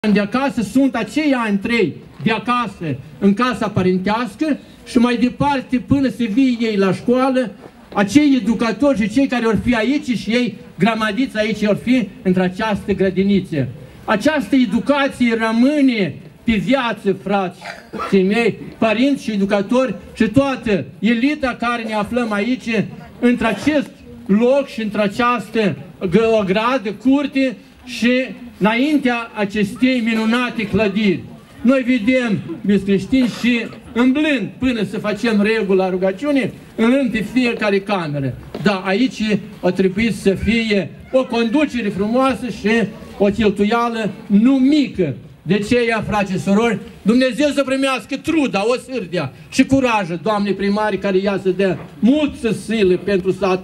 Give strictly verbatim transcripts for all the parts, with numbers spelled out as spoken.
de acasă sunt acei ani trei de acasă în casa părintească și mai departe până să vie ei la școală, acei educatori și cei care vor fi aici și ei gramadiți aici vor fi într această grădiniță. Această educație rămâne pe viață, frații mei, părinți și educatori și toată elita care ne aflăm aici, într-acest loc și într-această ogradă, curte și înaintea acestei minunate clădiri. Noi vedem, iubiți creștini, și îmblând până să facem regula rugăciunii, îmblând pe fiecare cameră. Da, aici a trebuit să fie o conducere frumoasă și o cheltuială nu mică. De aceea, frați și surori, Dumnezeu să primească truda, o sârdea și curajă, Doamne primari, care ea să dea multă silă pentru satul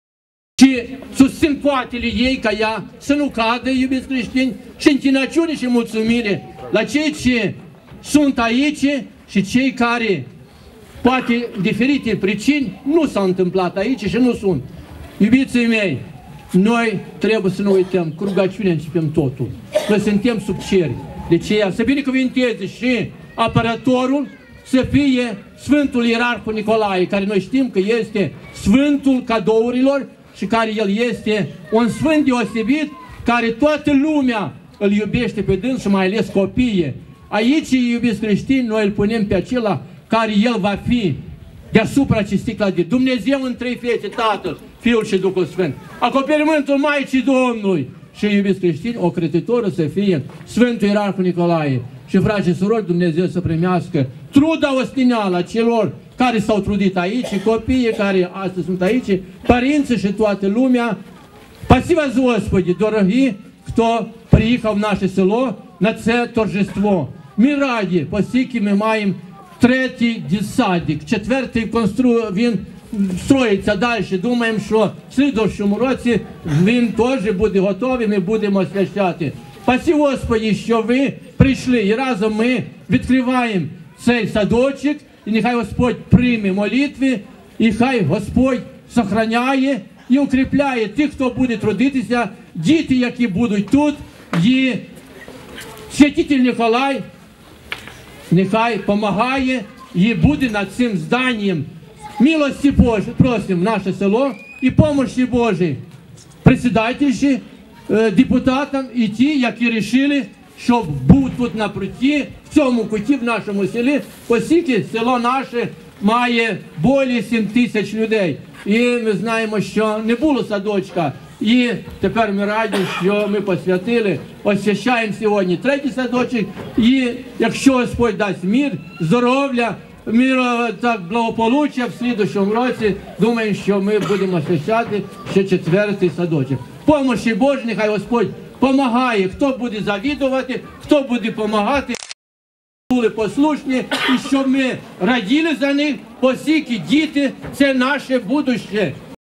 și susțin poatele ei ca ea să nu cadă, iubiți creștini, și închinăciune și mulțumire la cei ce sunt aici și cei care, poate diferite pricini, nu s-au întâmplat aici și nu sunt. Iubiții mei, noi trebuie să nu uităm, cu rugăciunea începem totul. Noi suntem sub cer. De aceea să binecuvinteze și apărătorul să fie Sfântul Ierarhul Nicolae, care noi știm că este Sfântul cadourilor și care el este un sfânt deosebit, care toată lumea îl iubește pe dâns și mai ales copiii. Aici, iubiți creștini, noi îl punem pe acela care el va fi deasupra acestei clădiri. Dumnezeu în trei fețe, Tatăl, Fiul și Duhul Sfânt. Acoperimentul Maicii Domnului. Și, iubiți creștini, o creditoră să fie Sfântul Ierarhul Nicolae. Și, frați și surori, Dumnezeu să primească truda ostineală a celor care s-au trudit aici, copiii care astăzi sunt aici, părinții și toată lumea. Спасибо, Господи, дорогі, хто приїхав в наше село на це торжество. Ми раді, оскільки ми маємо третій дитсадик, четвертий констру... він строїться далі. Думаємо, що в слідчому році він теж буде готовий, ми будемо освящати. Спасибо, Господи, що ви прийшли і разом ми відкриваємо цей садочок, і нехай Господь прийме молитви, і хай Господь сохраняє і укріпляє тих, хто буде трудитися, діти, які будуть тут, і святитель Николай нехай допомагає і буде над цим зданням. Милості Божої просимо в наше село і помощі Божої председательші, депутатам і ті, які вирішили, щоб був тут напроти, в цьому куті, в нашому селі, оскільки село наше має більше сім тисяч людей. І ми знаємо, що не було садочка. І тепер ми раді, що ми посвятили, освящаємо сьогодні третій садочок. І якщо Господь дасть мир, здоров'я, мир, так, благополуччя в слідущому році, думаємо, що ми будемо освящати ще четвертий садочок. Помощі Божій, нехай Господь помагає, хто буде завідувати, хто буде помагати. Були послушні і щоб ми раділи за них, оскільки діти – це наше будуще.